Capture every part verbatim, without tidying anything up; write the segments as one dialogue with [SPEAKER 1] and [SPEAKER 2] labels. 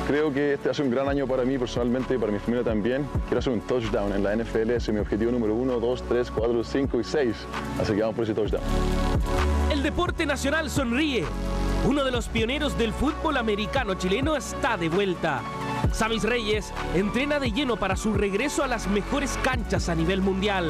[SPEAKER 1] Creo que este va a ser un gran año para mí personalmente y para mi familia también. Quiero hacer un touchdown en la N F L, ese es mi objetivo número uno, dos, tres, cuatro, cinco y seis. Así que vamos por ese touchdown.
[SPEAKER 2] El deporte nacional sonríe. Uno de los pioneros del fútbol americano chileno está de vuelta. Sammis Reyes entrena de lleno para su regreso a las mejores canchas a nivel mundial.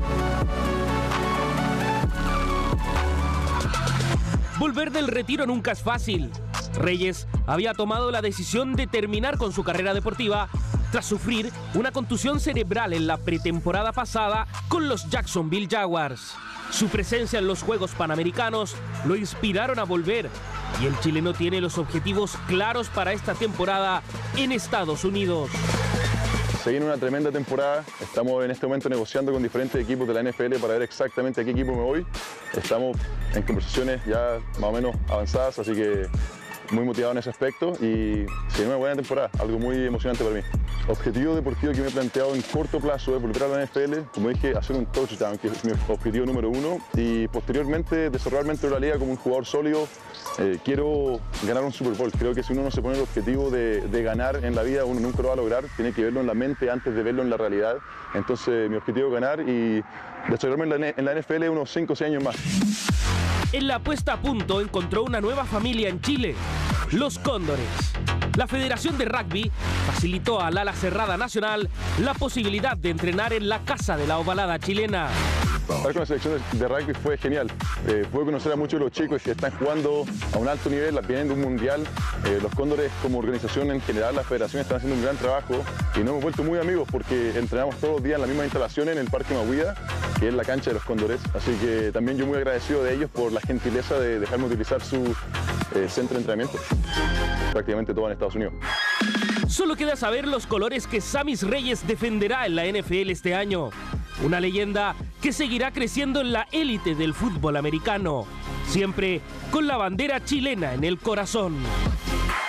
[SPEAKER 2] Volver del retiro nunca es fácil. Reyes había tomado la decisión de terminar con su carrera deportiva tras sufrir una contusión cerebral en la pretemporada pasada con los Jacksonville Jaguars. Su presencia en los Juegos Panamericanos lo inspiraron a volver y el chileno tiene los objetivos claros para esta temporada en Estados Unidos.
[SPEAKER 1] Se viene una tremenda temporada, estamos en este momento negociando con diferentes equipos de la N F L para ver exactamente a qué equipo me voy. Estamos en conversaciones ya más o menos avanzadas, así que muy motivado en ese aspecto y se viene una buena temporada, algo muy emocionante para mí. Objetivo deportivo que me he planteado en corto plazo es volver a la N F L, como dije, hacer un touchdown, que es mi objetivo número uno, y posteriormente desarrollarme dentro de la liga como un jugador sólido. Eh, quiero ganar un Super Bowl. Creo que si uno no se pone el objetivo de, de ganar en la vida, uno nunca lo va a lograr. Tiene que verlo en la mente antes de verlo en la realidad. Entonces mi objetivo es ganar y desarrollarme en la, en la N F L unos cinco o seis años más.
[SPEAKER 2] En la puesta a punto encontró una nueva familia en Chile, los Cóndores. La Federación de Rugby facilitó al ala cerrada nacional la posibilidad de entrenar en la casa de la ovalada chilena.
[SPEAKER 1] Estar con la selección de rugby fue genial. Eh, pude conocer a muchos de los chicos que están jugando a un alto nivel, vienen de un mundial. Eh, los Cóndores como organización en general, la federación están haciendo un gran trabajo y nos hemos vuelto muy amigos porque entrenamos todos los días en la misma instalación en el Parque Mahuida, que es la cancha de los Cóndores. Así que también yo muy agradecido de ellos por la gentileza de dejarme utilizar su eh, centro de entrenamiento. Prácticamente todo en Estados Unidos.
[SPEAKER 2] Solo queda saber los colores que Sammis Reyes defenderá en la N F L este año. Una leyenda que seguirá creciendo en la élite del fútbol americano, siempre con la bandera chilena en el corazón.